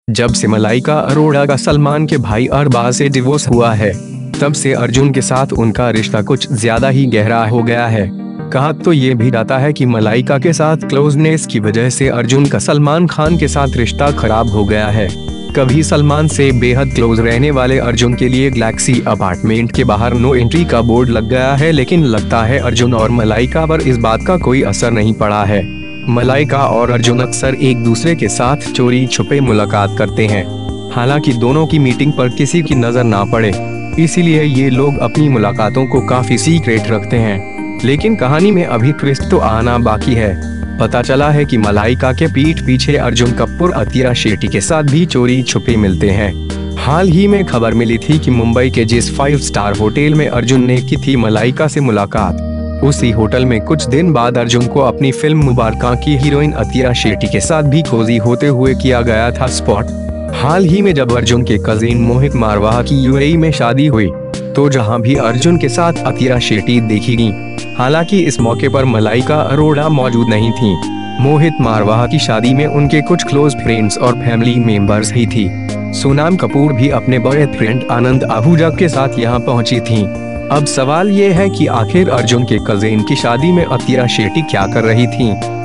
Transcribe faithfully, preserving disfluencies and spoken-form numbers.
जब से मलाइका अरोड़ा का सलमान के भाई अरबाज से डिवोर्स हुआ है, तब से अर्जुन के साथ उनका रिश्ता कुछ ज्यादा ही गहरा हो गया है। कहा तो ये भी जाता है कि मलाइका के साथ क्लोजनेस की वजह से अर्जुन का सलमान खान के साथ रिश्ता खराब हो गया है। कभी सलमान से बेहद क्लोज रहने वाले अर्जुन के लिए गैलेक्सी अपार्टमेंट के बाहर नो एंट्री का बोर्ड लग गया है, लेकिन लगता है अर्जुन और मलाइका पर इस बात का कोई असर नहीं पड़ा है। मलाइका और अर्जुन अक्सर एक दूसरे के साथ चोरी छुपे मुलाकात करते हैं, हालांकि दोनों की मीटिंग पर किसी की नजर ना पड़े, इसीलिए ये लोग अपनी मुलाकातों को काफी सीक्रेट रखते हैं। लेकिन कहानी में अभी ट्विस्ट तो आना बाकी है। पता चला है कि मलाइका के पीठ पीछे अर्जुन कपूर अतिया शेट्टी के साथ भी चोरी छुपे मिलते हैं। हाल ही में खबर मिली थी कि मुंबई के जिस फाइव स्टार होटल में अर्जुन ने की थी मलाइका से मुलाकात, उसी होटल में कुछ दिन बाद अर्जुन को अपनी फिल्म मुबारका की हीरोइन अतिया शेट्टी के साथ भी खोजी होते हुए किया गया था स्पॉट। हाल ही में जब अर्जुन के कजिन मोहित मारवाह की यूएई में शादी हुई, तो जहां भी अर्जुन के साथ अतिया शेट्टी देखी गई। हालांकि इस मौके पर मलाइका अरोड़ा मौजूद नहीं थी। मोहित मारवाह की शादी में उनके कुछ क्लोज फ्रेंड्स और फैमिली मेंबर्स ही थी। सोनम कपूर भी अपने बड़े फ्रेंड आनंद आहूजा के साथ यहां पहुंची थी। अब सवाल ये है कि आखिर अर्जुन के कजिन की शादी में अतिया शेट्टी क्या कर रही थी।